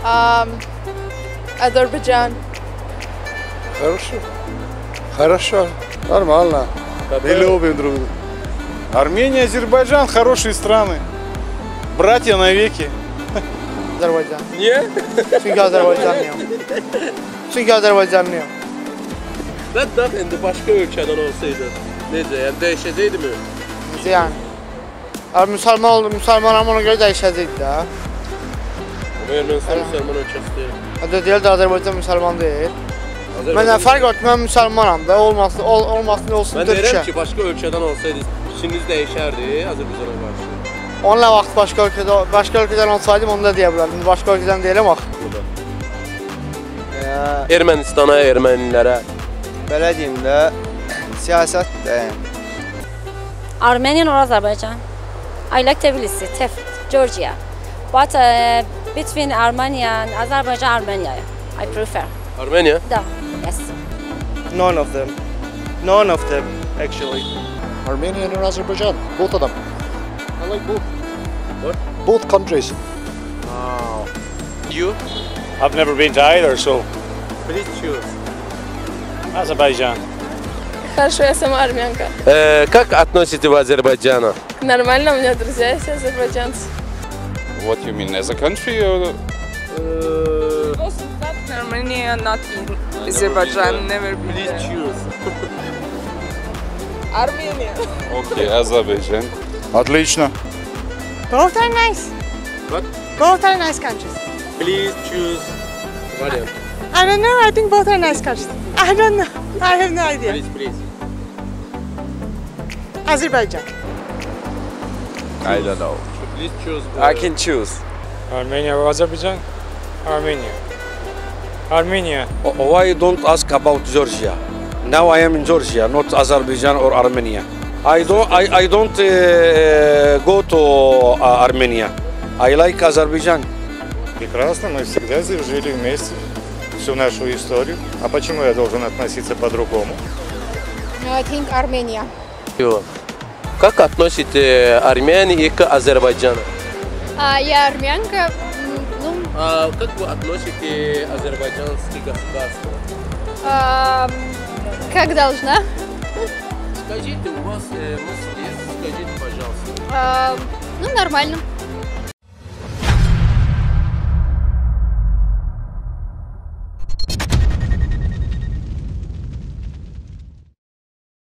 Азербайджан. Хорошо. Хорошо. Нормально. Мы любим друг друга. Армения, Азербайджан – хорошие страны. Братья навеки. Azərbaycan. Niye? Çünki Azərbaycanlıyam. Çünki Azərbaycanlıyam. Bədbəxt indi başqa ölkədən olsaydı, necə? Yəni dəyişəcəkdi mi? Necə yəni? Müsəlman oldum, müsəlmanam ona görə dəyişəcəkdi də. Ermənistan müsəlman ölkəsi deyil. Deyil də Azərbaycan müsəlman deyil. Mən fərq yox, mən müsəlmanam da, olmasın olsun Mən Türkçə. deyirəm ki, başqa ölkədən olsaydı, işiniz dəyişərdi Azərbaycana qarşı. Onunla vaxt başqa ölkədən olsaydım, onu da deyə bilərdim. Başqa ölkədən deyiləm axı. Ermənistana, ermənilərə. Belə deyim də, siyasət də. Armenian or Azerbaijan? I like Tbilisi, Georgia. But between Armenia and Azerbaijan, Armenia, I prefer. Armenia? Da, yes. None of them. None of them, actually. Armenia or Azerbaijan? Both of them. I like both. What? Both countries. You? I've never been to either, so Please choose. Azerbaijan. Хорошо, я сама армянка. Как относитесь в Азербайджану? Нормально, у меня друзья есть азербайджанцы. What you mean, as a country or? Armenia, not in Azerbaijan, never been Please there. choose. Armenia. Okay, Azerbaijan. Отлично. Both are nice. What? Both are nice countries. Please choose. Variant. I don't know. I think both are nice countries. I don't know. I have no idea. Please. Azerbaijan. I don't know. Please choose. I can choose. Armenia or Azerbaijan? Armenia. Armenia. Why don't ask about Georgia? Now I am in Georgia, not Azerbaijan or Armenia. I don't go to Armenia. I like Azerbaijan. Прекрасно, мы всегда жили вместе всю нашу историю. А почему я должен относиться по-другому? I think Armenia. Как относитесь армяне к Азербайджану? Я армянка. Как вы относитесь к азербайджанскому государству? Как должна? Скажите, у вас мысли есть? Скажите, пожалуйста. Нормально.